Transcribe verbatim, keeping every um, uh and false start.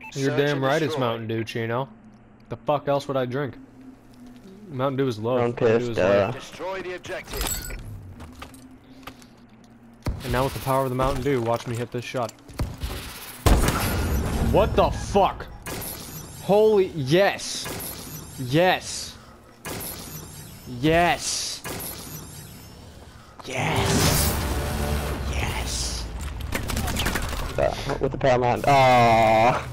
You're damn right it's Mountain Dew, Chino. The fuck else would I drink? Mountain Dew is love. I'm pissed, uh... Destroy the objective. And now with the power of the Mountain Dew, watch me hit this shot. What the fuck? Holy... Yes! Yes! Yes! Yes! Yes! Uh, with the power mountain. Aww.